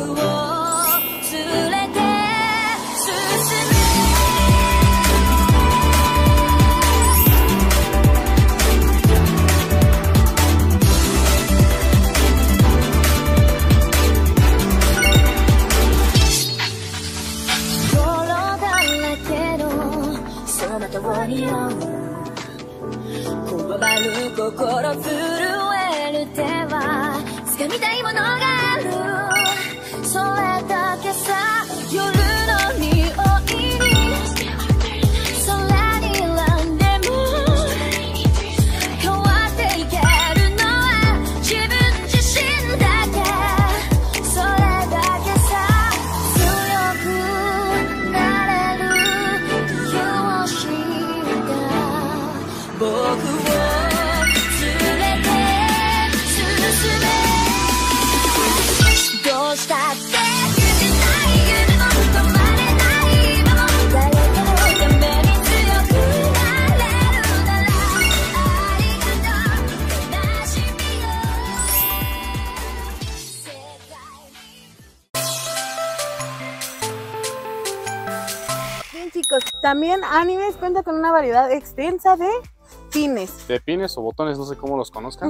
Chicos, también Animes cuenta con una variedad extensa de pines. De pines o botones, no sé cómo los conozcan.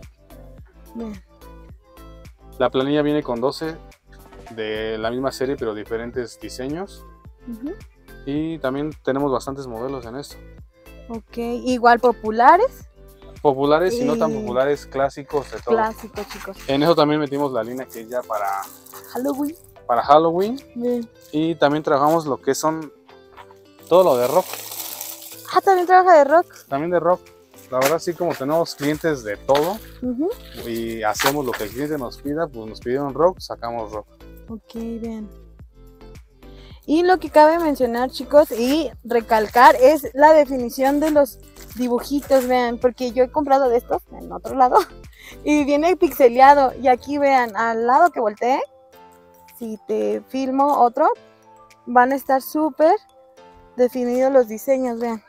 La planilla viene con 12 de la misma serie, pero diferentes diseños. Y también tenemos bastantes modelos en esto. Ok, igual populares. Populares y no tan populares, clásicos de todo. Clásicos, chicos. En eso también metimos la línea que es ya para Halloween. Para Halloween. Y también trabajamos lo que son todo lo de rock. Ah, también trabaja de rock. También de rock. La verdad sí, como tenemos clientes de todo y hacemos lo que el cliente nos pida, pues nos pidieron rock, sacamos rock. Ok, bien. Y lo que cabe mencionar, chicos, y recalcar es la definición de los dibujitos, vean, porque yo he comprado de estos en otro lado y viene pixeleado. Y aquí vean, al lado que volteé, si te filmo otro, van a estar súper definidos los diseños, vean.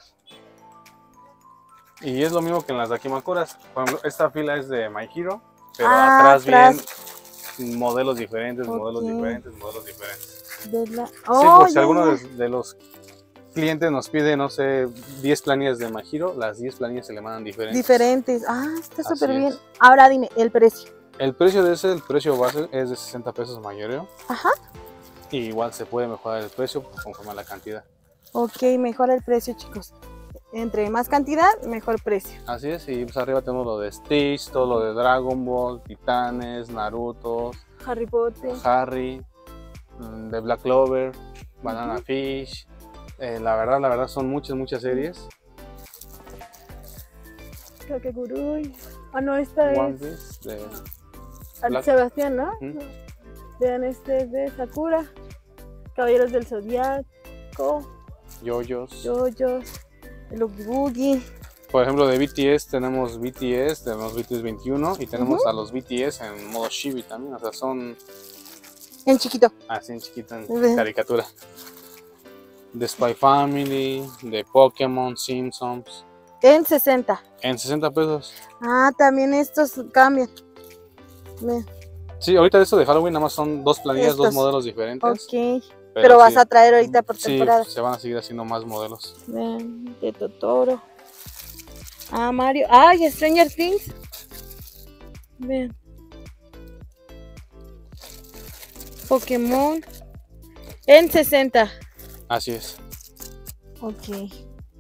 Y es lo mismo que en las Dakimakuras. Por ejemplo, esta fila es de My Hero, pero atrás vienen modelos diferentes, modelos diferentes. Sí, por si alguno de los clientes nos pide, no sé, 10 planillas de My Hero, las 10 planillas se le mandan diferentes. Ah, está súper bien. Ahora dime, el precio. El precio de ese, el precio base es de 60 pesos mayoreo. Ajá. Y igual se puede mejorar el precio conforme a la cantidad. Ok, mejora el precio, chicos. Entre más cantidad, mejor precio. Así es, y pues arriba tenemos lo de Stitch, todo lo de Dragon Ball, Titanes, Naruto, Harry Potter, Harry, de Black Clover, Banana Fish. La verdad son muchas series. Kakegurui. Ah, no, esta One es Piece, de Black... Sebastián, ¿no? Vean, este es de Sakura, Caballeros del Zodiaco, JoJo's, el Oogie Boogie. Por ejemplo, de BTS tenemos BTS 21 y tenemos a los BTS en modo chibi también, o sea, son en chiquito. Así en chiquito, en caricatura. De Spy Family, de Pokémon, Simpsons. En 60. En 60 pesos. Ah, también estos cambian. Bien. Sí, ahorita de esto de Halloween nada más son 2 planillas, 2 modelos diferentes. Ok. Pero vas a traer ahorita por temporada. Sí, se van a seguir haciendo más modelos. Bien, de Totoro. Ah, Mario. Ay, Stranger Things. Bien. Pokémon. En 60. Así es. Ok.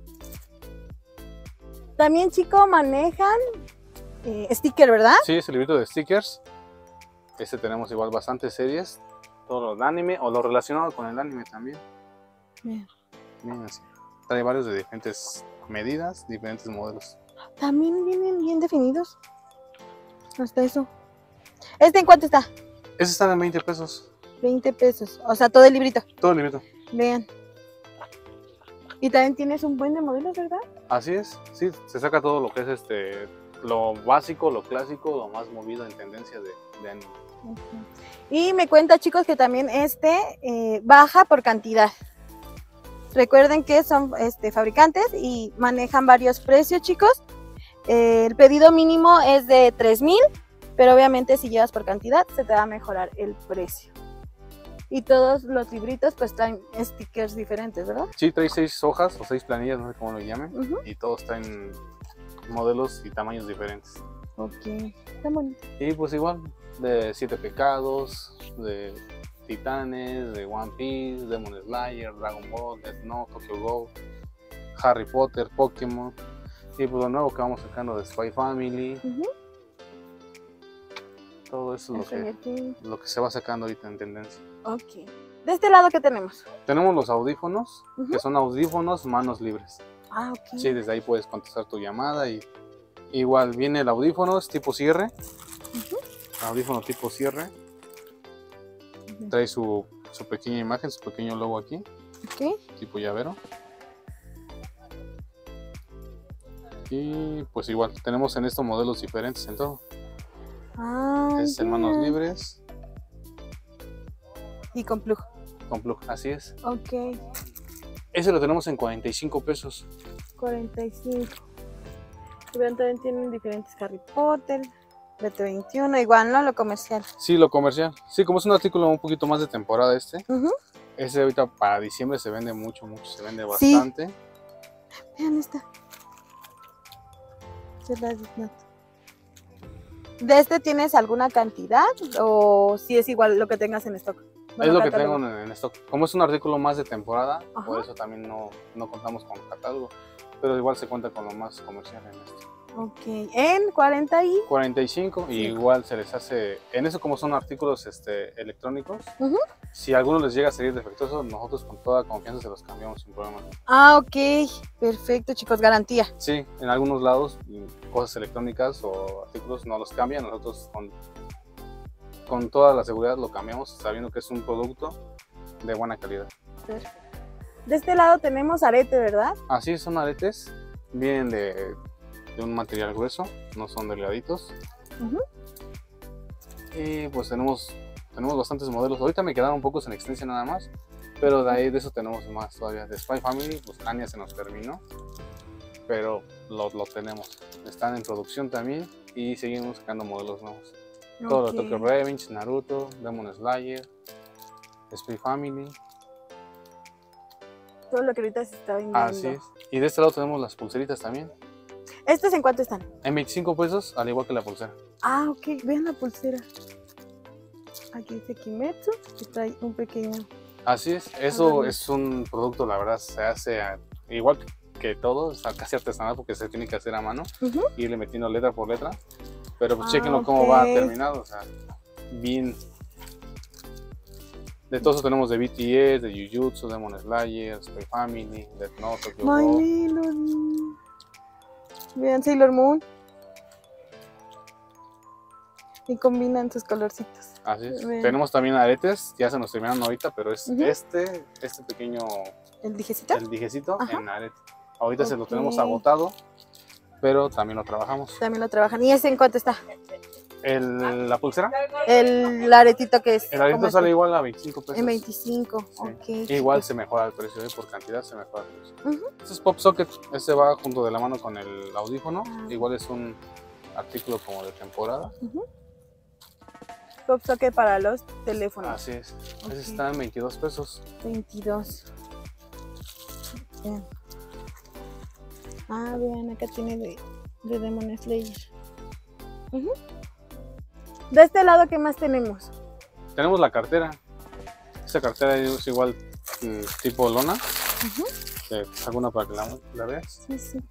También, chicos, manejan sticker, ¿verdad? Sí, es el librito de stickers. Este tenemos igual bastantes series. Todo lo de anime o lo relacionado con el anime también. Bien. Bien así. Trae varios de diferentes medidas, diferentes modelos. También vienen bien definidos. Hasta eso. ¿Este en cuánto está? Este está en 20 pesos. 20 pesos. O sea, todo el librito. Todo el librito. Vean. Y también tienes un buen de modelos, ¿verdad? Así es. Sí, se saca todo lo que es lo básico, lo clásico, lo más movido en tendencia de anime. Y me cuenta, chicos, que también baja por cantidad. Recuerden que son fabricantes y manejan varios precios, chicos. El pedido mínimo es de 3,000, pero obviamente si llevas por cantidad se te va a mejorar el precio. Y todos los libritos pues traen stickers diferentes, ¿verdad? Sí, trae 6 hojas o 6 planillas, no sé cómo lo llamen. Y todos traen modelos y tamaños diferentes. Ok, está bonito. Y pues igual, de 7 pecados, de Titanes, de One Piece, Demon Slayer, Dragon Ball, Death Note, Tokyo Ghoul, Harry Potter, Pokémon. Y pues lo nuevo que vamos sacando de Spy Family. Todo eso es lo que se va sacando ahorita en tendencia. Ok. ¿De este lado qué tenemos? Tenemos los audífonos, que son audífonos manos libres. Ah, ok. Sí, desde ahí puedes contestar tu llamada y igual viene el audífono, es tipo cierre. Audífono tipo cierre. Trae su pequeña imagen, su pequeño logo aquí. Ok. Tipo llavero. Y pues igual, tenemos en estos modelos diferentes en todo. Ah, es en manos libres. Y con plug. Con plug, así es. Ok. Ese lo tenemos en 45 pesos. 45. Y vean, también tienen diferentes Harry Potter, BT21, igual, ¿no? Lo comercial. Sí, lo comercial. Sí, como es un artículo un poquito más de temporada ese ahorita para diciembre se vende mucho, se vende bastante. Sí. Vean esta. ¿De este tienes alguna cantidad o si es igual lo que tengas en stock? Bueno, es lo que tengo en stock. Como es un artículo más de temporada, por eso también no contamos con catálogo, pero igual se cuenta con lo más comercial en esto. Ok, en 45 y igual se les hace, en eso como son artículos electrónicos, si a alguno les llega a salir defectuoso, nosotros con toda confianza se los cambiamos sin problema. Ah, ok, perfecto chicos, garantía. Sí, en algunos lados cosas electrónicas o artículos no los cambian, nosotros con toda la seguridad lo cambiamos sabiendo que es un producto de buena calidad. Perfecto. De este lado tenemos arete, ¿verdad? Así son aretes, vienen de un material grueso, no son delgaditos. Y pues tenemos bastantes modelos. Ahorita me quedaron pocos en extensión nada más, pero de ahí de eso tenemos más todavía. De Spy Family, pues Anya se nos terminó, pero lo tenemos. Están en producción también y seguimos sacando modelos nuevos. Todo lo Tokyo Revenge, Naruto, Demon Slayer, Spy Family. Todo lo que ahorita se está vendiendo. Así es. Y de este lado tenemos las pulseritas también. ¿Estos en cuánto están? En 25 pesos, al igual que la pulsera. Ah, ok. Vean la pulsera. Aquí dice Kimetsu, que trae un pequeño... Así es. Eso es un producto, la verdad, se hace igual que todo, casi artesanal porque se tiene que hacer a mano. Y irle metiendo letra por letra. Pero pues chequenlo cómo va terminado, o sea, bien. De todo eso tenemos de BTS, de Jujutsu, Demon Slayer, Spy Family, Death Note, Tokyo Ghoul. Vean Sailor Moon. Y combinan sus colorcitos. Así es. Tenemos también aretes, ya se nos terminaron ahorita, pero es este pequeño... ¿El dijecito? El dijecito en arete. Ahorita se lo tenemos agotado, pero también lo trabajamos. También lo trabajan. ¿Y ese en cuánto está? ¿La pulsera? El aretito que es. El aretito sale igual a 25 pesos. En 25, sí. Ok. Igual se mejora el precio, por cantidad se mejora el precio. Este es Pop Socket, este va junto de la mano con el audífono. Igual es un artículo como de temporada. Pop Socket para los teléfonos. Así es. Ese está en 22 pesos. 22. Bien. Ah, vean, acá tiene de Demon Slayer. De este lado, ¿qué más tenemos? Tenemos la cartera. Esta cartera es igual tipo lona. Saco una para que la veas. Sí, sí.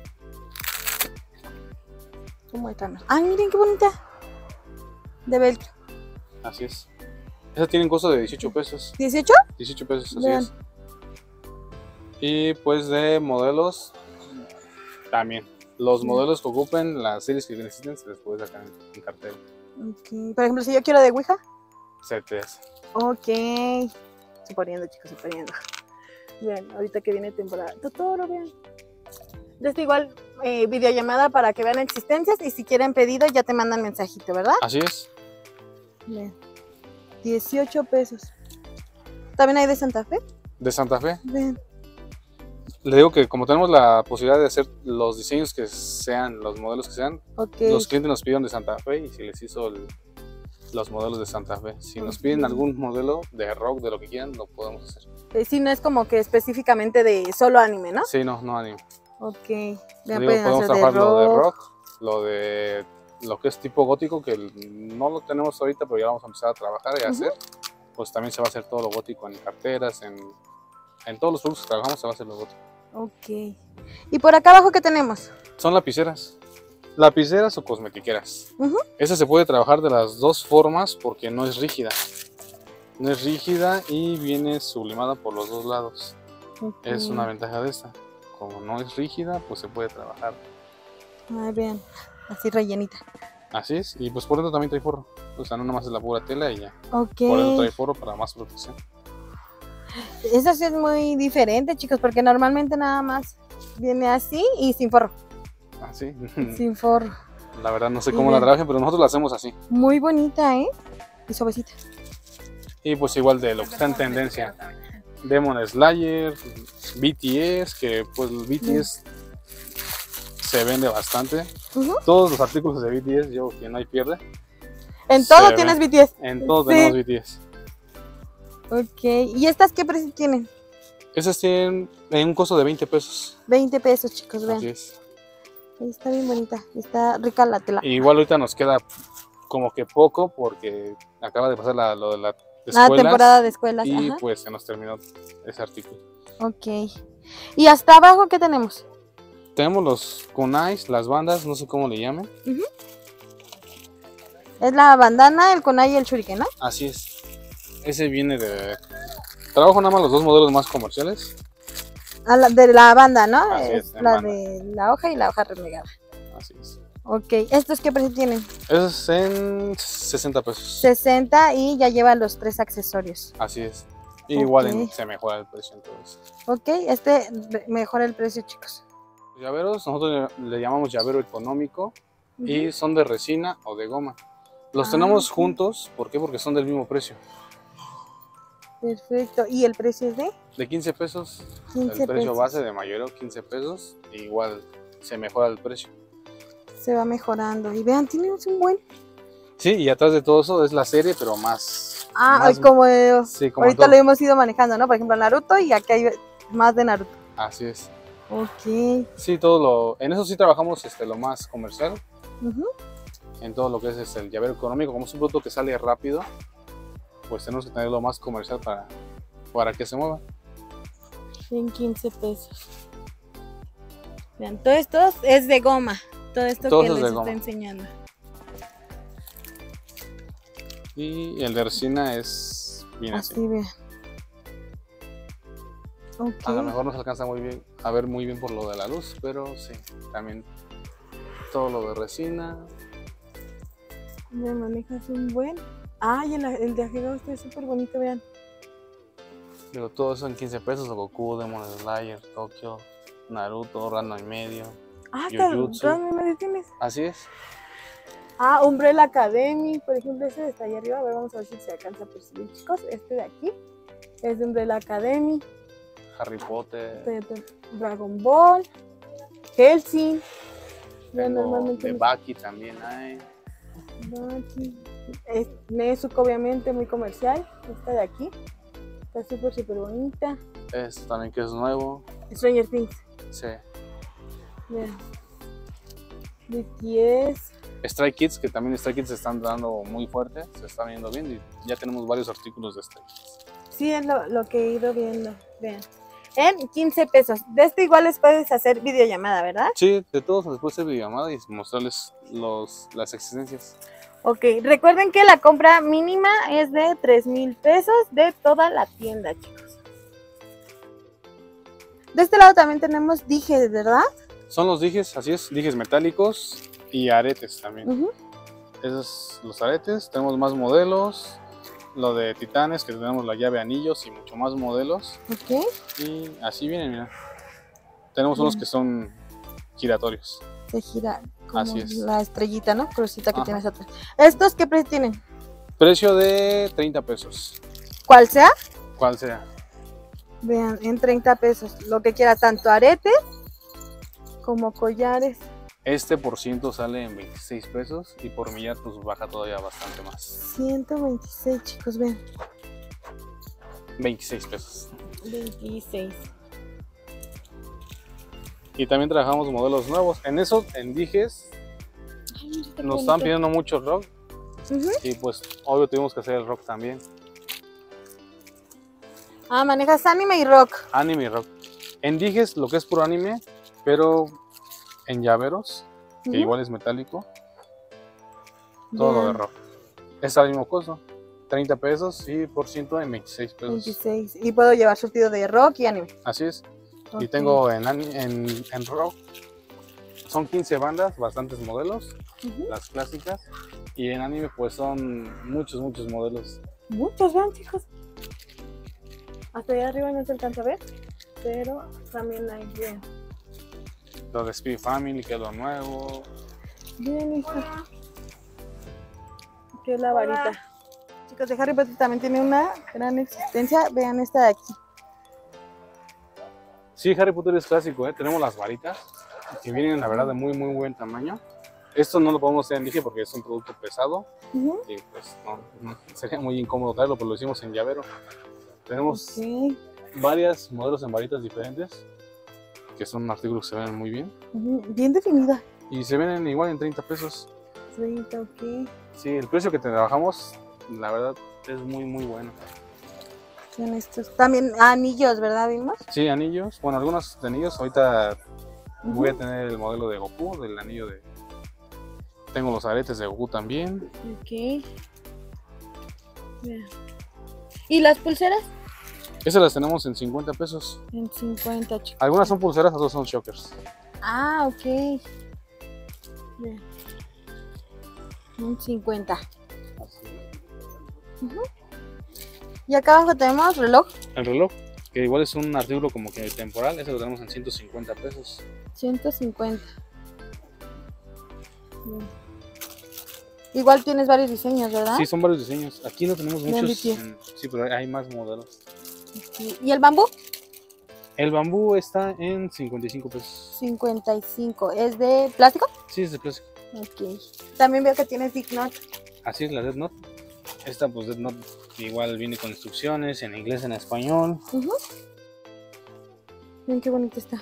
¿Cómo están? ¡Ay, miren qué bonita! De velcro. Así es. Esa tiene un costo de 18 pesos. ¿18? 18 pesos, así es. Y pues de modelos también. Los modelos que ocupen, las series que necesiten, se les puede sacar en cartera. Ok. Por ejemplo, si yo quiero de Ouija. Se te hace. Ok. Suponiendo, chicos, suponiendo. Bien, ahorita que viene temporada. Totoro, vean. Desde igual videollamada para que vean existencias y si quieren pedido ya te mandan mensajito, ¿verdad? Así es. Bien. 18 pesos. ¿También hay de Santa Fe? De Santa Fe. Bien. Le digo que como tenemos la posibilidad de hacer los diseños que sean, los modelos que sean, los clientes nos pidieron de Santa Fe y si les hizo los modelos de Santa Fe. Si nos piden algún modelo de rock, de lo que quieran, lo podemos hacer. Sí, no es como que específicamente de solo anime, ¿no? Sí, no anime. Ok. Podemos trabajar lo de rock, lo que es tipo gótico, que no lo tenemos ahorita, pero ya vamos a empezar a trabajar y a hacer. Pues también se va a hacer todo lo gótico en carteras, en todos los productos que trabajamos se va a hacer lo gótico. Ok. ¿Y por acá abajo qué tenemos? Son lapiceras. Lapiceras o cosmetiqueras. Esa se puede trabajar de las dos formas porque no es rígida. No es rígida y viene sublimada por los dos lados. Es una ventaja de esta. Como no es rígida, pues se puede trabajar. Ay, vean, así rellenita. Así es, y pues por dentro también trae forro. O sea, no nomás es la pura tela y ya. Ok. Por dentro trae forro para más protección. Eso sí es muy diferente, chicos, porque normalmente nada más viene así y sin forro. Así. Sin forro. La verdad no sé cómo la trabajen, pero nosotros la hacemos así. Muy bonita, ¿eh? Y suavecita. Y pues igual de lo que está en tendencia. Demon Slayer, BTS, que pues el BTS se vende bastante. Todos los artículos de BTS, yo que no hay pierde. En todo tienes BTS. En todo tenemos BTS. Ok, ¿y estas qué precio tienen? Esas tienen un costo de 20 pesos. 20 pesos, chicos, vean. Así es. Está bien bonita, está rica la tela. Igual ahorita nos queda como que poco porque acaba de pasar lo de la escuelas, temporada de escuelas. Y pues se nos terminó ese artículo. Ok. ¿Y hasta abajo qué tenemos? Tenemos los kunais, las bandas, no sé cómo le llamen. Es la bandana, el kunai y el shuriken, ¿no? Así es. Ese viene de... Trabajo nada más los dos modelos más comerciales. De la banda, ¿no? Así es en la banda. de la hoja y la hoja renegada. Así es. Ok, ¿estos qué precio tienen? Eso es en 60 pesos. 60 y ya lleva los 3 accesorios. Así es. Y igual se mejora el precio entonces. Ok, este mejora el precio, chicos. Llaveros, nosotros le llamamos llavero económico y son de resina o de goma. Los tenemos juntos, ¿por qué? Porque son del mismo precio. Perfecto, ¿y el precio es de? De 15 pesos, 15 el precio pesos. base de mayoreo 15 pesos, igual se mejora el precio. Se va mejorando, y vean, tenemos un buen... Sí, y atrás de todo eso es la serie, pero más... como, sí, como ahorita lo hemos ido manejando, ¿no? Por ejemplo, Naruto, y aquí hay más de Naruto. Así es. Ok. Sí, en eso sí trabajamos lo más comercial. En todo lo que es el llavero económico, como es un producto que sale rápido, pues tenemos que tener lo más comercial para que se mueva. En 15 pesos. Vean, todo esto es de goma. Todo esto que les estoy enseñando. Y el de resina es bien así. Vean. Okay. A lo mejor no se alcanza a ver muy bien por lo de la luz, pero sí, también todo lo de resina. Me manejas un buen. Ay, el de Ajegao está súper bonito, vean. Pero todo eso en 15 pesos, Goku, Demon Slayer, Tokio, Naruto, Ranma y medio. Jujutsu. Ranma y medio tienes. Así es. Umbrella Academy, por ejemplo, este de está ahí arriba. A ver, vamos a ver si se alcanza a percibir, chicos. Este de aquí es de Umbrella Academy. Harry Potter. Dragon Ball. Hellsing. De Baki también hay. Baki. Nezuko, obviamente, muy comercial. Esta de aquí. Está súper bonita. Este también que es nuevo. Stranger Things. Sí. Bien. BTS. Stray Kids, que también Stray Kids se están dando muy fuerte, se está viendo bien y ya tenemos varios artículos de Stray Kids. Sí, es lo que he ido viendo. Vean. En 15 pesos. De este igual les puedes hacer videollamada, ¿verdad? Sí, de todos les puedes hacer videollamada y mostrarles las existencias. Ok, recuerden que la compra mínima es de 3,000 pesos de toda la tienda, chicos. De este lado también tenemos dijes, ¿verdad? Son los dijes, así es, dijes metálicos y aretes también. Esos los aretes, tenemos más modelos. Lo de titanes, que tenemos la llave anillos y mucho más modelos. Ok. Y así vienen, mira. Tenemos unos que son giratorios. Se gira como así es. La estrellita, ¿no? Crucita que tienes atrás. ¿Estos qué precio tienen? Precio de 30 pesos. ¿Cuál sea? ¿Cuál sea? Vean, en 30 pesos. Lo que quiera, tanto aretes como collares. Este por ciento sale en 26 pesos y por millar pues baja todavía bastante más. 126, chicos, vean. 26 pesos. 26. Y también trabajamos modelos nuevos. En esos, en dijes, nos están pidiendo mucho rock. Y pues obvio tuvimos que hacer el rock también. Ah, manejas anime y rock. Anime y rock. En dijes lo que es puro anime, pero en llaveros, que igual es metálico, todo lo de rock. Es al mismo costo, 30 pesos y por ciento en 26 pesos. 26. Y puedo llevar surtido de rock y anime. Así es. Y tengo en rock, son 15 bandas, bastantes modelos, las clásicas. Y en anime pues son muchos modelos. Muchos, vean, chicos. Hasta allá arriba no se alcanza a ver, pero también hay, bien. Lo de Speed Family, que es lo nuevo. Bien, hijo. Que es la varita. Chicos, de Harry Potter también tiene una gran existencia. Vean esta de aquí. Sí, Harry Potter es clásico, ¿eh? Tenemos las varitas, que vienen, la verdad, de muy buen tamaño. Esto no lo podemos hacer en dije porque es un producto pesado. Y pues no, sería muy incómodo traerlo, pero lo hicimos en llavero. Tenemos varios modelos en varitas diferentes, que son artículos que se ven muy bien. Bien definida. Y se venden igual en 30 pesos. 30, ok. Sí, el precio que te trabajamos, la verdad, es muy bueno. Son estos. También anillos, ¿verdad, vimos? Sí, anillos. Bueno, algunos de anillos. Ahorita voy a tener el modelo de Goku, del anillo de... Tengo los aretes de Goku también. Ok. Bien. ¿Y las pulseras? Esas las tenemos en 50 pesos. En 50, chicos. Algunas son pulseras, otras son chokers. Ah, ok. Bien. En 50. Y acá abajo tenemos reloj. El reloj, que igual es un artículo como que temporal, ese lo tenemos en 150 pesos. 150. Bien. Igual tienes varios diseños, ¿verdad? Sí, son varios diseños. Aquí no tenemos muchos. Sí, pero hay más modelos. Okay. ¿Y el bambú? El bambú está en 55 pesos. 55. ¿Es de plástico? Sí, es de plástico. Ok. También veo que tienes Death Note. Así es, la Death Note. Esta, pues, Death Note igual viene con instrucciones en inglés, en español. Miren qué bonito está.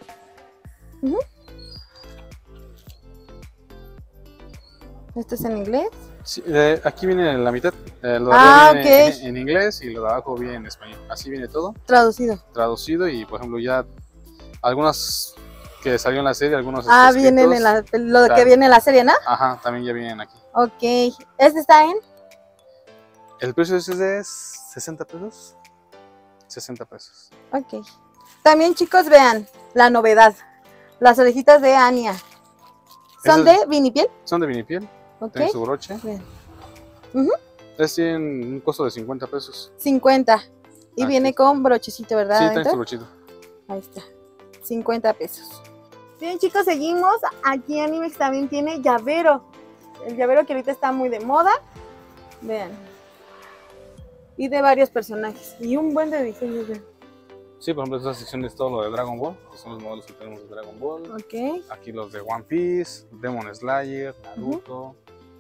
¿Esto es en inglés? Sí, aquí viene la mitad. Lo de viene en inglés y lo de abajo viene en español. Así viene todo. Traducido. Traducido y, por ejemplo, ya algunas que salió en la serie, algunos vienen en lo que viene en la serie, ¿no? Ajá, también ya vienen aquí. Ok. ¿Este está en? El precio es de 60 pesos. 60 pesos. Ok. También, chicos, vean la novedad. Las orejitas de Anya. ¿Son de vinipiel? Son de vinipiel. Ok. Tienen su broche. Bien. Tienen un costo de 50 pesos. 50. Y viene con brochecito, ¿verdad? Sí, tiene su brochito. Ahí está. 50 pesos. Bien, chicos, seguimos. Aquí Animex también tiene llavero. El llavero que ahorita está muy de moda. Vean. Y de varios personajes. Y un buen de diseños, vean. Sí, por ejemplo, esta sección es todo lo de Dragon Ball. Estos son los modelos que tenemos de Dragon Ball. Ok. Aquí los de One Piece, Demon Slayer, Naruto.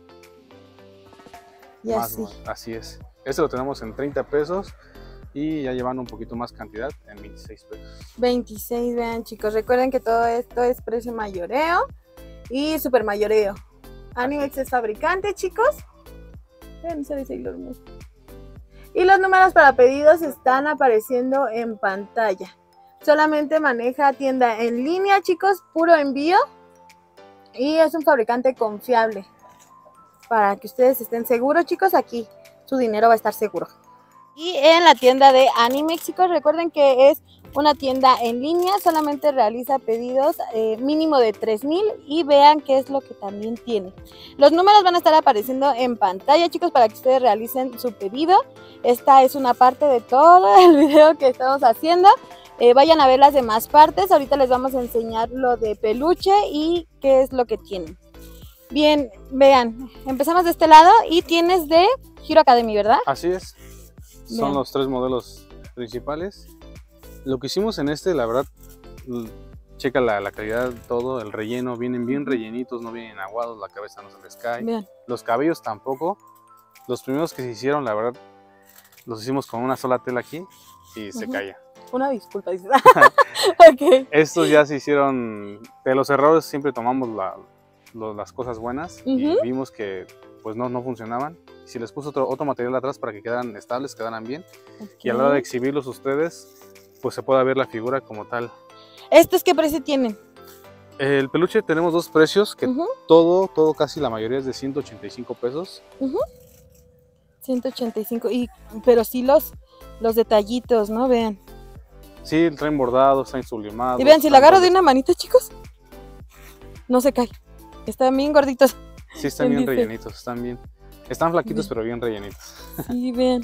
Y así. Así es. Este lo tenemos en 30 pesos y ya llevando un poquito más cantidad en 26 pesos. 26, vean, chicos. Recuerden que todo esto es precio mayoreo y super mayoreo. Animex es fabricante, chicos. Vean, se dice Sailor Moon. Y los números para pedidos están apareciendo en pantalla. Solamente maneja tienda en línea, chicos, puro envío. Y es un fabricante confiable. Para que ustedes estén seguros, chicos, aquí su dinero va a estar seguro. Y en la tienda de Animex, chicos, recuerden que es una tienda en línea. Solamente realiza pedidos mínimo de 3,000 y vean qué es lo que también tiene. Los números van a estar apareciendo en pantalla, chicos, para que ustedes realicen su pedido. Esta es una parte de todo el video que estamos haciendo. Vayan a ver las demás partes. Ahorita les vamos a enseñar lo de peluche y qué es lo que tienen. Bien, vean, empezamos de este lado y tienes de Hero Academy, ¿verdad? Así es. Son los 3 modelos principales. Lo que hicimos en este, la verdad, checa la calidad, todo, el relleno, vienen bien rellenitos, no vienen aguados, la cabeza no se les cae. Bien. Los cabellos tampoco. Los primeros que se hicieron, la verdad, los hicimos con una sola tela aquí y se caía. Una disculpa, dices. Okay. Estos ya se hicieron, de los errores siempre tomamos las cosas buenas y vimos que pues no funcionaban. Si les puse otro material atrás para que quedaran estables, quedaran bien. Y a la hora de exhibirlos ustedes, pues se pueda ver la figura como tal. ¿Estos qué precio tienen? El peluche tenemos dos precios, que todo casi la mayoría es de 185 pesos. 185, pero sí los detallitos, ¿no? Vean. Sí, traen bordados, traen sublimados. Y vean, si lo agarro de una manita, chicos, no se cae. Están bien gorditos. Sí, están bien rellenitos, están bien. Están flaquitos, pero bien rellenitos. Sí, vean.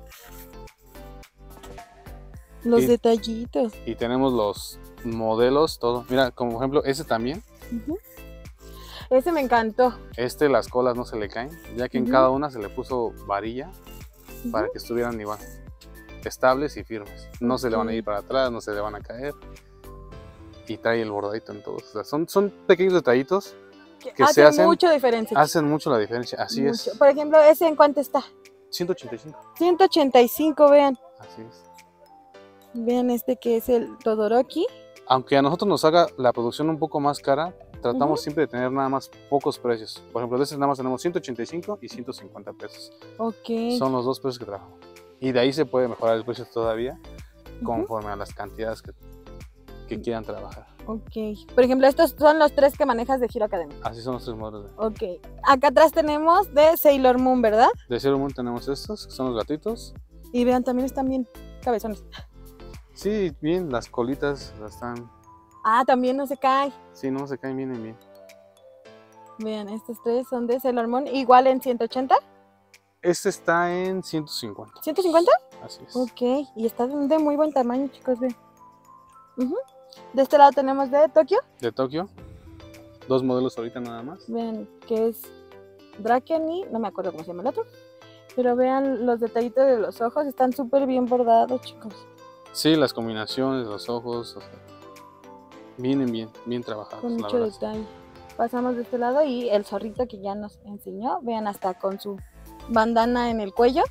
Los detallitos. Y tenemos los modelos, todo. Mira, como por ejemplo, ese también. Ese me encantó. Las colas no se le caen, ya que en cada una se le puso varilla para que estuvieran igual, estables y firmes. No se le van a ir para atrás, no se le van a caer. Y trae el bordadito en todos. O sea, son pequeños detallitos que hacen mucha diferencia. Hacen mucho la diferencia, así es. Por ejemplo, ¿ese en cuánto está? 185. 185, vean. Así es. Vean este que es el Todoroki. Aunque a nosotros nos haga la producción un poco más cara, tratamos siempre de tener nada más pocos precios. Por ejemplo, de estos nada más tenemos 185 y 150 pesos. Ok. Son los dos precios que trabajamos. Y de ahí se puede mejorar el precio todavía conforme a las cantidades que quieran trabajar. Ok. Por ejemplo, estos son los 3 que manejas de Hero Academy. Así son los 3 modelos. Ok. Acá atrás tenemos de Sailor Moon, ¿verdad? De Sailor Moon tenemos estos, que son los gatitos. Y vean, también están bien cabezones. Sí, bien, las colitas están... Ah, también no se cae. Sí, no se caen, vienen bien. Vean, estos 3 son de Sailor Moon, igual en 180. Este está en 150. ¿150? Así es. Ok, y está de muy buen tamaño, chicos, vean. De este lado tenemos de Tokio. De Tokio. 2 modelos ahorita nada más. Vean, que es Draken y no me acuerdo cómo se llama el otro. Pero vean los detallitos de los ojos, están súper bien bordados, chicos. Sí, las combinaciones, los ojos, o sea, vienen bien trabajados. Con mucho detalle. Pasamos de este lado y el zorrito que ya nos enseñó. Vean, hasta con su bandana en el cuello.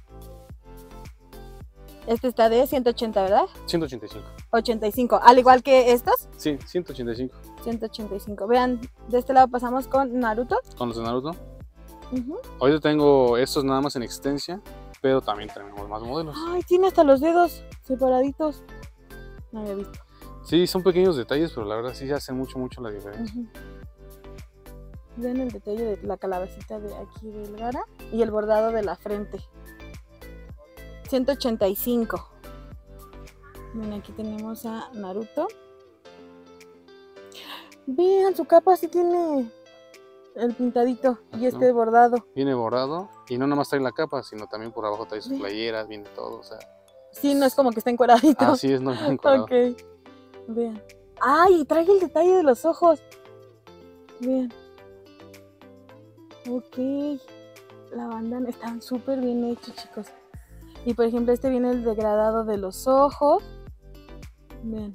Este está de 180, ¿verdad? 185. 85, al igual que estos. Sí, 185. 185. Vean, de este lado pasamos con Naruto. Con los de Naruto. Ahorita tengo estos nada más en existencia, pero también tenemos más modelos. Ay, tiene hasta los dedos separaditos. No había visto. Sí, son pequeños detalles, pero la verdad sí hacen mucho la diferencia. Vean el detalle de la calabacita de aquí del Gara y el bordado de la frente. 185. Ven, aquí tenemos a Naruto. Vean, su capa sí tiene el pintadito y este bordado. Viene bordado y no nomás trae la capa, sino también por abajo trae sus playeras, viene todo, o sea. Sí, no es como que está encuadradito. Así es, no está encuadrado. Ok. Vean. ¡Ay! Trae el detalle de los ojos. Vean. Ok. La bandana están súper bien hechos, chicos. Y por ejemplo, este viene el degradado de los ojos. Vean.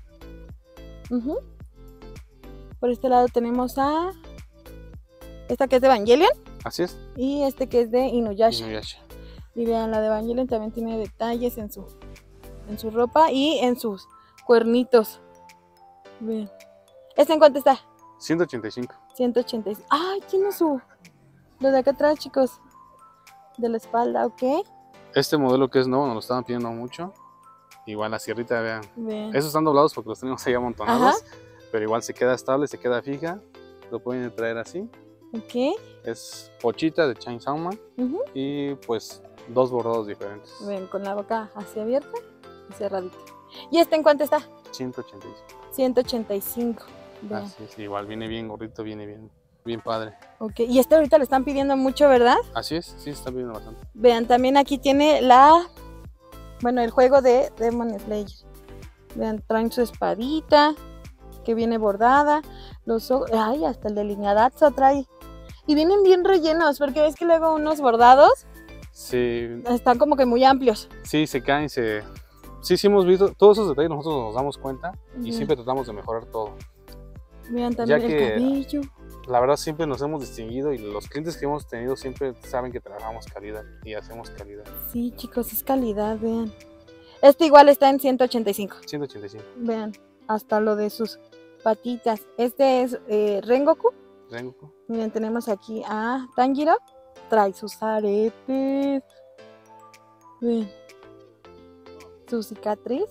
Por este lado tenemos a esta que es de Evangelion. Así es. Y este que es de Inuyasha. Inuyasha. Y vean, la de Evangelion también tiene detalles en su ropa y en sus cuernitos. Vean. ¿Este en cuánto está? 185. 185. ¡Ay! Tiene su... Lo de acá atrás, chicos. De la espalda, ¿ok? Este modelo que es nuevo nos lo estaban pidiendo mucho. Igual la sierrita, vean. Esos están doblados porque los tenemos ahí amontonados. Pero igual se queda estable, se queda fija. Lo pueden traer así. Ok. Es pochita de Chainsaw Man. Y pues 2 bordados diferentes. Ven, con la boca así abierta y cerradita. ¿Y este en cuánto está? 185. 185. Vean. Así es, igual viene bien gordito, viene bien padre. Ok, y este ahorita lo están pidiendo mucho, ¿verdad? Así es, sí, está pidiendo bastante. Vean, también aquí tiene el juego de Demon Slayer. Vean, traen su espadita, que viene bordada. Los ojos, ay, hasta el delineadazo trae. Y vienen bien rellenos, porque ves que luego unos bordados sí, están como que muy amplios. Sí, se caen, sí hemos visto todos esos detalles, nosotros nos damos cuenta y siempre tratamos de mejorar todo. Vean también el cabello. La verdad siempre nos hemos distinguido y los clientes que hemos tenido siempre saben que trabajamos calidad y hacemos calidad. Sí, chicos, es calidad, vean. Este igual está en 185. 185. Vean, hasta lo de sus patitas. Este es Rengoku. Rengoku. Miren, tenemos aquí a Tanjiro. Trae sus aretes. Vean. Su cicatriz.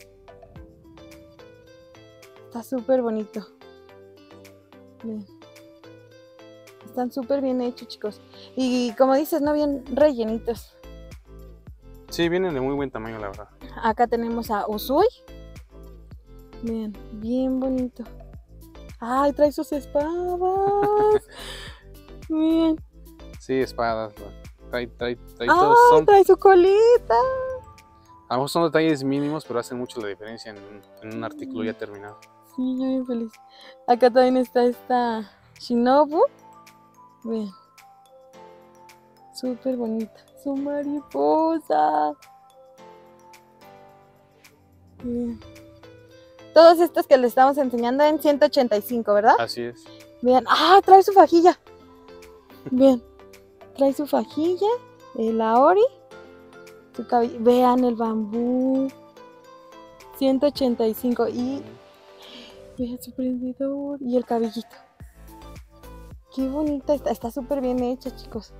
Está súper bonito. Vean. Están súper bien hechos, chicos. Y como dices, no, bien rellenitos. Sí, vienen de muy buen tamaño, la verdad. Acá tenemos a Uzui. Vean, bien bonito. ¡Ay, trae sus espadas! Bien. Sí, espadas. Trae todos. ¡Ay, trae su colita! A lo mejor son detalles mínimos, pero hacen mucho la diferencia en un artículo ya terminado. Sí, yo bien feliz. Acá también está esta Shinobu. Vean. Súper bonita. Su mariposa. Bien. Todos estos que les estamos enseñando en 185, ¿verdad? Así es. Vean. ¡Ah! Trae su fajilla. Bien. Trae su fajilla. El Aori. Su cabello. Vean el bambú. 185. Y vean su prendedor. Y el cabellito. Qué bonita está. Está súper bien hecha, chicos.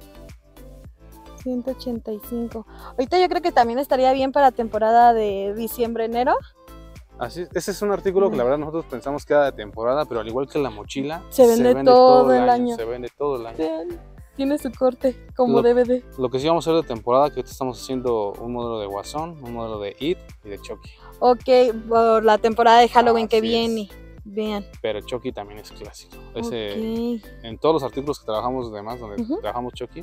185. Ahorita yo creo que también estaría bien para temporada de diciembre-enero. Así es. Ese es un artículo que la verdad nosotros pensamos que era de temporada, pero al igual que la mochila, se vende todo el año. Se vende todo el año. Tiene su corte como DVD. Lo que sí vamos a hacer de temporada, que ahorita estamos haciendo un modelo de Guasón, un modelo de It y de Chucky. Ok, por la temporada de Halloween que viene. Vean. Pero Chucky también es clásico. En todos los artículos que trabajamos demás, donde trabajamos Chucky,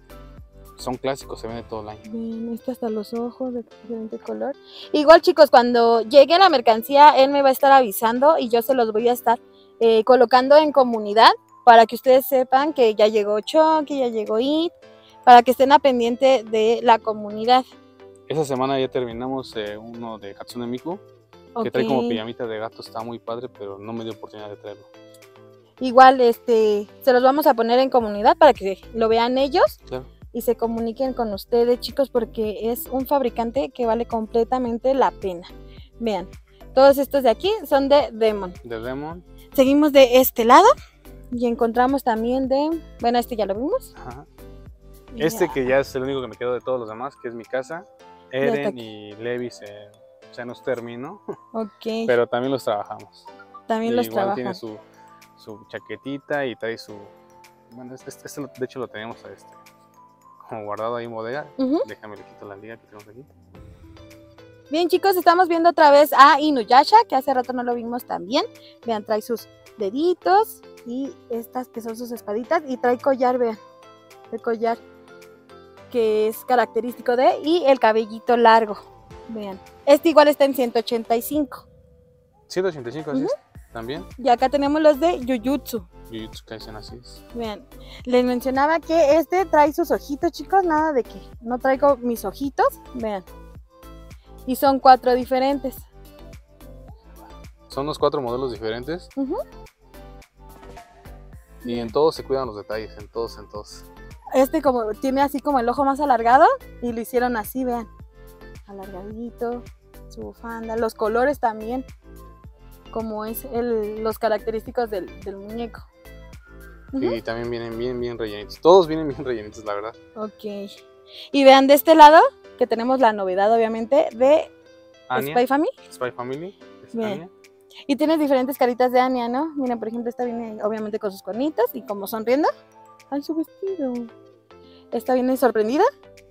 son clásicos, se vende todo el año. Bien, hasta los ojos de diferente color. Igual, chicos, cuando llegue la mercancía, él me va a estar avisando y yo se los voy a estar colocando en comunidad para que ustedes sepan que ya llegó Chucky, ya llegó It, para que estén a pendiente de la comunidad. Esa semana ya terminamos uno de Hatsune Miku, que trae como pijamita de gato, está muy padre, pero no me dio oportunidad de traerlo. Igual, se los vamos a poner en comunidad para que lo vean ellos. Claro. Y se comuniquen con ustedes, chicos, porque es un fabricante que vale completamente la pena. Vean, todos estos de aquí son de Demon. De Demon. Seguimos de este lado y encontramos también bueno, este ya lo vimos. Ajá. Este que ya es el único que me quedó de todos los demás, que es mi casa. Eren y Levi se nos terminó. Ok. Pero también los trabajamos. También los trabajamos. Tiene su chaquetita y trae su... Bueno, este de hecho lo teníamos como guardado ahí en bodega. Déjame le quito la liga que tenemos aquí. Bien, chicos, estamos viendo otra vez a Inuyasha, que hace rato no lo vimos también. Vean, trae sus deditos y estas que son sus espaditas. Y trae collar, vean, el collar que es característico y el cabellito largo. Vean, este igual está en 185. 185, así es, también. Y acá tenemos los de Jujutsu. Jujutsu Kaisen, así es. Vean, les mencionaba que este trae sus ojitos, chicos, nada de que no traigo mis ojitos, vean. Y son 4 diferentes. Son los 4 modelos diferentes. Y en todos se cuidan los detalles, en todos. Este como tiene así como el ojo más alargado y lo hicieron así, vean. Alargadito, su bufanda, los colores también, como es los característicos del muñeco. Y también vienen bien rellenitos. Todos vienen bien rellenitos, la verdad. Ok. Y vean de este lado, que tenemos la novedad, obviamente, de Anya, Spy Family. Spy Family. Bien. Y tienes diferentes caritas de Anya, ¿no? Miren, por ejemplo, esta viene obviamente con sus cuernitos y como sonriendo. ¡Ay, su vestido! Esta viene sorprendida.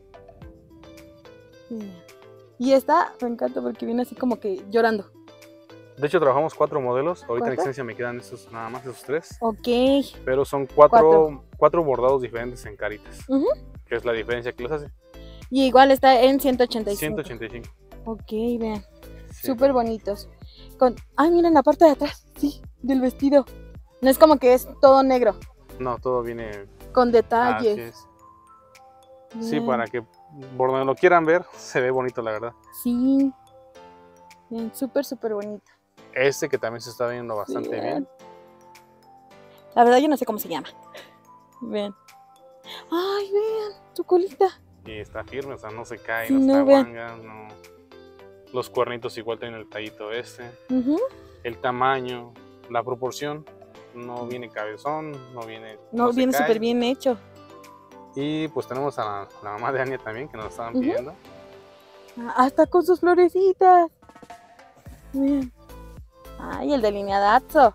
Bien. Y esta me encanta porque viene así como que llorando. De hecho, trabajamos 4 modelos. Ahorita en licencia me quedan nada más esos 3. Ok. Pero son 4 bordados diferentes en caritas. Que es la diferencia que los hace. Y igual está en 185. 185. Ok, vean. Sí. Súper bonitos. Miren la parte de atrás, sí, del vestido. No es como que es todo negro. No, todo viene con detalles. Así es. Bien. Sí, para que por donde lo quieran ver, se ve bonito, la verdad. Sí. Bien, súper, súper bonito. Este que también se está viendo bastante bien. La verdad yo no sé cómo se llama. Vean. Ay, vean, su colita. Y está firme, o sea, no se cae, Sí, no está no, vean. guanga, no. Los cuernitos igual tienen el tallito este. Ujú. El tamaño, la proporción, no viene cabezón, no viene... No, se viene cae. súper bien hecho. Y pues tenemos a la mamá de Ania también, que nos estaban Ujú. pidiendo. Hasta con sus florecitas. Vean. Ay, el delineadazo.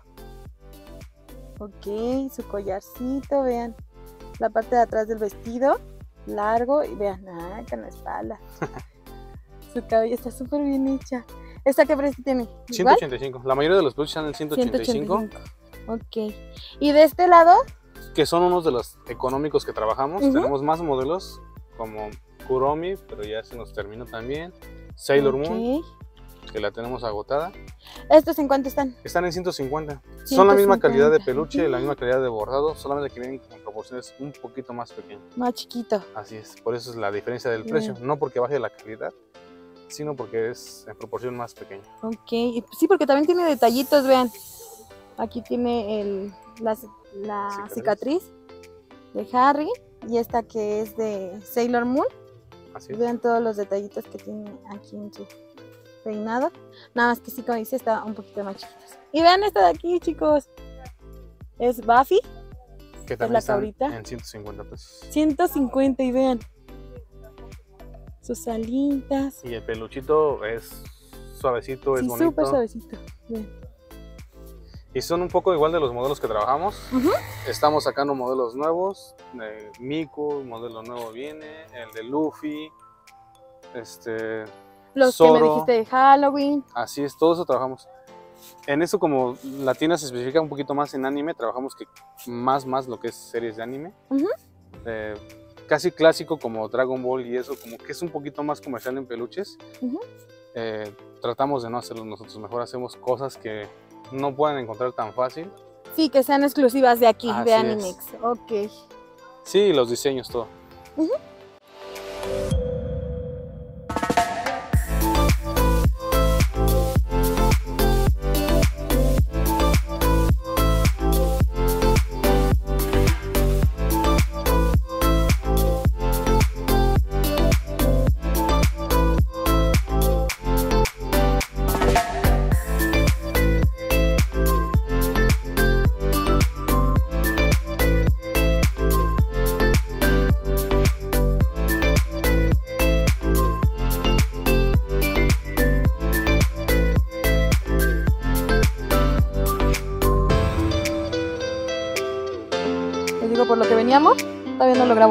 Ok, su collarcito, vean. La parte de atrás del vestido, largo, y vean, con la espalda. Su cabello está súper bien hecha. ¿Esta qué precio tiene? ¿Igual? 185. La mayoría de los peluches están en 185. 185. Ok. ¿Y de este lado? Que son unos de los económicos que trabajamos. Tenemos más modelos como Kuromi, pero ya se nos terminó también. Sailor Moon, que la tenemos agotada. ¿Estos en cuánto están? Están en 150. Son la misma calidad de peluche, la misma calidad de bordado, solamente que vienen con proporciones un poquito más pequeñas. Más chiquito. Así es, por eso es la diferencia del precio. No porque baje la calidad, sino porque es en proporción más pequeña. Ok, sí, porque también tiene detallitos, vean. Aquí tiene la cicatriz de Harry y esta que es de Sailor Moon. Así es. Vean todos los detallitos que tiene aquí en su peinado. Nada más que sí, como dice, está un poquito más chiquitos. Y vean esta de aquí, chicos. Es Buffy. Que también la están cabrita. en 150 pesos. 150 y vean. Sus alitas. Y el peluchito es suavecito, Sí, es bonito. súper suavecito. Vean. Y son un poco igual de los modelos que trabajamos. Estamos sacando modelos nuevos. De Miku, un modelo nuevo viene. El de Luffy. Los Zoro. que me dijiste de Halloween. Así es, todo eso trabajamos. En eso, como la tienda se especifica un poquito más en anime, trabajamos que más lo que es series de anime. Casi clásico como Dragon Ball y eso, como que es un poquito más comercial en peluches. Tratamos de no hacerlo nosotros, mejor hacemos cosas que no puedan encontrar tan fácil. Sí, que sean exclusivas de aquí, Así de es. Animex. Ok. Sí, los diseños, todo. Les digo, por lo que veníamos, todavía no lo grabo.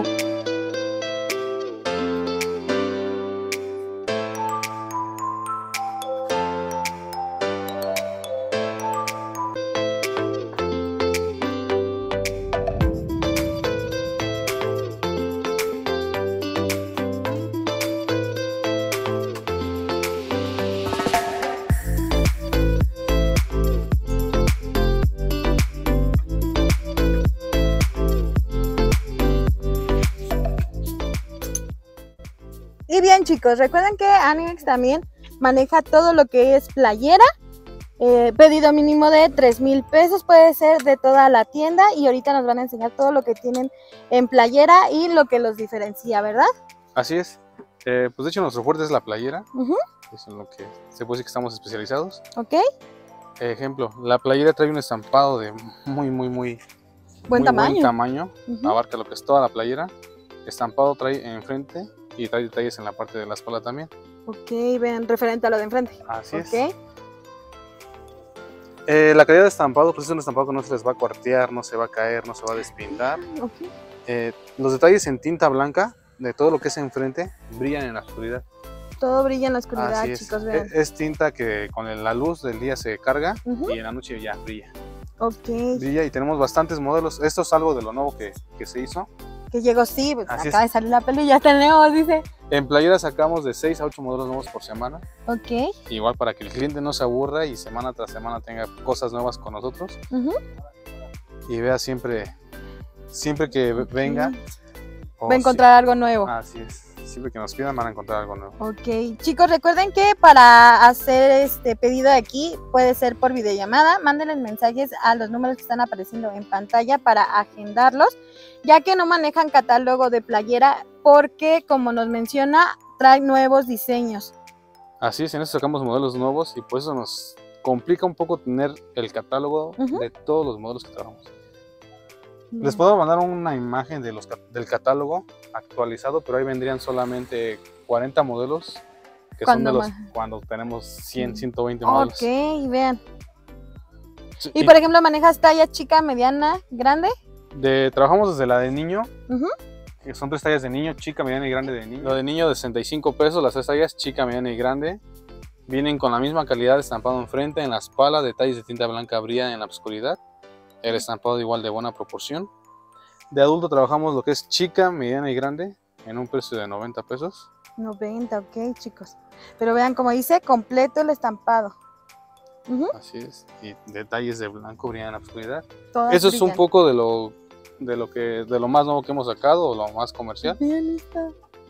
Y bien, chicos, recuerden que Animex también maneja todo lo que es playera. Pedido mínimo de 3,000 pesos, puede ser de toda la tienda. Y ahorita nos van a enseñar todo lo que tienen en playera y lo que los diferencia, ¿verdad? Así es. Pues de hecho nuestro fuerte es la playera. Es en lo que se puede decir que estamos especializados. Ok. Ejemplo, la playera trae un estampado de muy Buen tamaño. Abarca lo que es toda la playera. Estampado trae enfrente y trae detalles en la parte de la espalda también. Ok, ven, referente a lo de enfrente. Así es. Ok. La calidad de estampado, pues es un estampado que no se les va a cuartear, no se va a caer, no se va a despintar. Ok. Los detalles en tinta blanca de todo lo que es enfrente brillan en la oscuridad. Todo brilla en la oscuridad, Así es. chicos, vean. Es tinta que con la luz del día se carga y en la noche ya brilla. Ok. Brilla y tenemos bastantes modelos. Esto es algo de lo nuevo que se hizo. Que llegó, sí, pues Así acaba de salir la peli y ya tenemos, dice. En playera sacamos de 6 a 8 modelos nuevos por semana. Ok. Igual para que el cliente no se aburra y semana tras semana tenga cosas nuevas con nosotros. Y vea siempre que venga. Va a encontrar algo nuevo. Así es. Siempre que nos pidan van a encontrar algo nuevo. Ok, chicos, recuerden que para hacer este pedido de aquí puede ser por videollamada. Mándenles mensajes a los números que están apareciendo en pantalla para agendarlos, ya que no manejan catálogo de playera porque, como nos menciona, trae nuevos diseños. Así es, en eso sacamos modelos nuevos y por eso nos complica un poco tener el catálogo de todos los modelos que trabajamos. Les puedo mandar una imagen de del catálogo actualizado, pero ahí vendrían solamente 40 modelos, que son de los cuando tenemos 100, 120 modelos. Ok, vean. Sí, y por ejemplo, ¿manejas talla chica, mediana, grande? Trabajamos desde la de niño, que son 3 tallas de niño, chica, mediana y grande de niño. Lo de niño de 65 pesos, las 3 tallas, chica, mediana y grande. Vienen con la misma calidad de estampado enfrente, en la espalda, detalles de tinta blanca brillan en la oscuridad. El estampado igual de buena proporción. De adulto trabajamos lo que es chica, mediana y grande en un precio de 90 pesos. 90, ok, chicos. Pero vean, como dice, completo el estampado. Así es. Y detalles de blanco brillan en la oscuridad. Todas Eso brillan. es un poco de lo más nuevo que hemos sacado, o lo más comercial. Vean esta.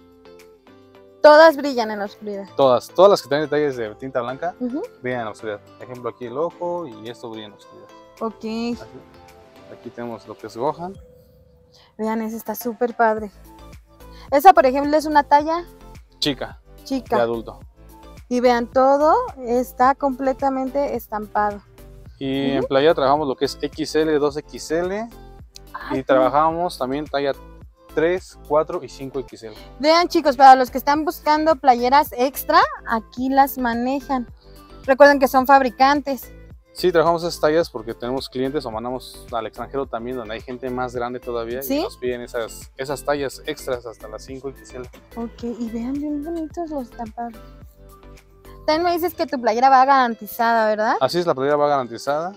Todas brillan en la oscuridad. Todas las que tienen detalles de tinta blanca brillan en la oscuridad. Por ejemplo, aquí el ojo y esto brilla en la oscuridad. Ok. Aquí tenemos lo que es Gohan. Vean, esa está súper padre. Esa, por ejemplo, es una talla Chica. chica. De adulto. Y vean, todo está completamente estampado. Y en playa trabajamos lo que es XL, 2XL. Y trabajamos también talla 3, 4 y 5XL. Vean, chicos, para los que están buscando playeras extra, aquí las manejan. Recuerden que son fabricantes. Sí, trabajamos esas tallas porque tenemos clientes o mandamos al extranjero también, donde hay gente más grande todavía. ¿Sí? Y nos piden esas tallas extras hasta las 5XL. Ok, y vean bien bonitos los estampados. También me dices que tu playera va garantizada, ¿verdad? Así es, la playera va garantizada,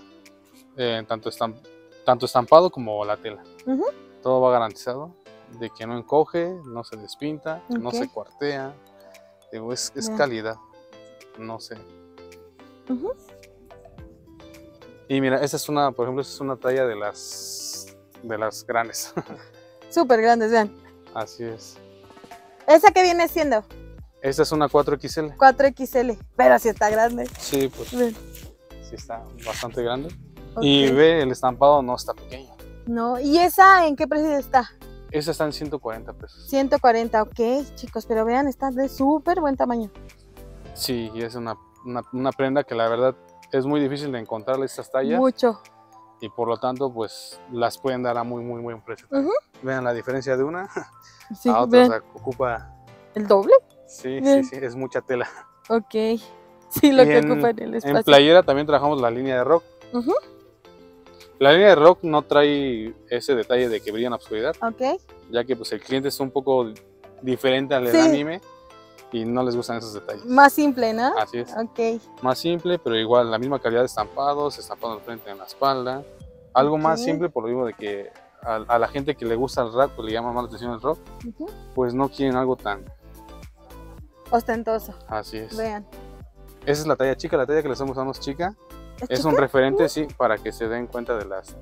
tanto estampado como la tela. Todo va garantizado, de que no encoge, no se despinta, no se cuartea. Digo, es calidad, no sé. Y mira, esta es una, por ejemplo, esta es una talla de las grandes. Súper grandes, vean. Así es. ¿Esa qué viene siendo? Esta es una 4XL. 4XL, pero sí está grande. Sí, pues Ven. sí está bastante grande. Okay. Y ve, el estampado no está pequeño. No, ¿y esa en qué precio está? Esa está en 140 pesos. 140, ok, chicos, pero vean, está de súper buen tamaño. Sí, y es una prenda que la verdad es muy difícil de encontrarle estas tallas. Mucho. Y por lo tanto, pues las pueden dar a muy buen precio. Vean la diferencia de una Sí, a otra, o sea, ocupa... ¿El doble? Sí, sí, es mucha tela. Ok, sí, lo y que ocupa en el espacio. En playera también trabajamos la línea de rock. La línea de rock no trae ese detalle de que brilla en la oscuridad. Ok. Ya que pues el cliente es un poco diferente al del anime y no les gustan esos detalles. Más simple, ¿no? Así es. Ok. Más simple, pero igual la misma calidad de estampados, estampado al frente en la espalda. Algo más simple por lo mismo de que a la gente que le gusta el rock, pues le llama más la atención el rock, pues no quieren algo tan ostentoso. Así es. Vean. Esa es la talla chica, la talla que le estamos usando es chica. Es un referente, sí, para que se den cuenta de las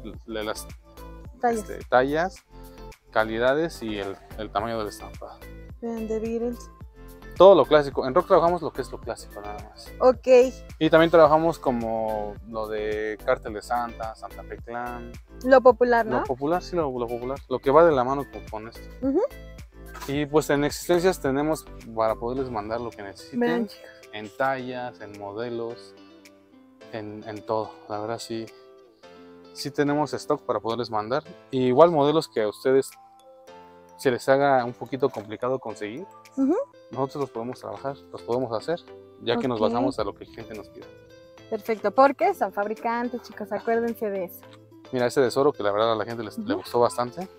tallas, calidades y el tamaño del estampado. Vean, The Beatles. Todo lo clásico. En rock trabajamos lo que es lo clásico nada más. Ok. Y también trabajamos como lo de Cártel de Santa, Santa Fe Clan. Lo popular, ¿no? Lo popular, sí, lo popular. Lo que va de la mano con esto. Y pues en existencias tenemos para poderles mandar lo que necesiten. Vean, en tallas, en modelos, en todo. La verdad sí tenemos stock para poderles mandar. Y igual modelos que a ustedes se les haga un poquito complicado conseguir. Nosotros los podemos trabajar, los podemos hacer, ya que nos basamos a lo que el cliente nos pide. Perfecto, porque son fabricantes, chicos, acuérdense de eso. Mira, ese de Zoro que la verdad a la gente le gustó bastante.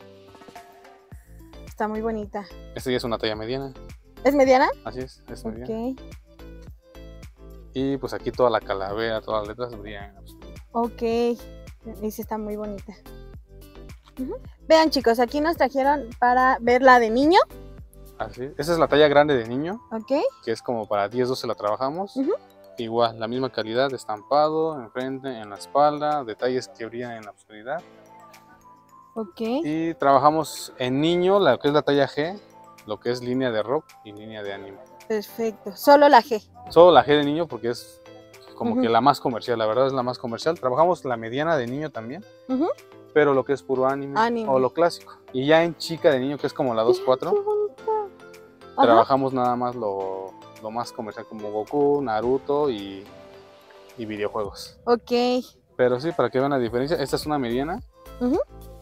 Está muy bonita. Este ya es una talla mediana. ¿Es mediana? Así es mediana. Y pues aquí toda la calavera, todas las letras brillan. Ok, y sí está muy bonita. Vean, chicos, aquí nos trajeron para ver la de niño. Así es. Esa es la talla grande de niño. Ok. Que es como para 10, 12 la trabajamos. Igual, la misma calidad de estampado, enfrente, en la espalda, detalles que brillan en la oscuridad. Ok. Y trabajamos en niño, la que es la talla G, lo que es línea de rock y línea de anime. Perfecto. Solo la G. Solo la G de niño porque es como Ujú. que la más comercial, la verdad es la más comercial. Trabajamos la mediana de niño también, Ujú. pero lo que es puro anime, Anime. o lo clásico. Y ya en chica de niño, que es como la 2-4, Qué bonita. Ajá. trabajamos nada más lo más comercial como Goku, Naruto y videojuegos. Ok. Pero sí, para que vean la diferencia, esta es una mediana, Ujú.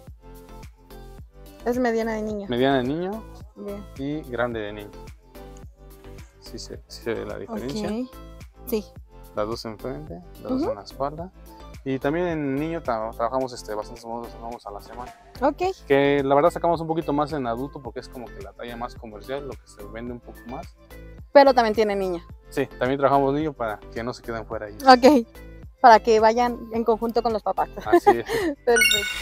Es mediana de niño. mediana de niño Bien. y grande de niño. Sí se ve la diferencia. Ok. Sí. Las dos enfrente, las Ujú. dos en la espalda. Y también en niño trabajamos bastantes modelos a la semana. Ok. Que la verdad sacamos un poquito más en adulto porque es como que la talla más comercial, lo que se vende un poco más. Pero también tiene niño. Sí, también trabajamos niño para que no se queden fuera ellos. Ok. Para que vayan en conjunto con los papás. Así es. Perfecto.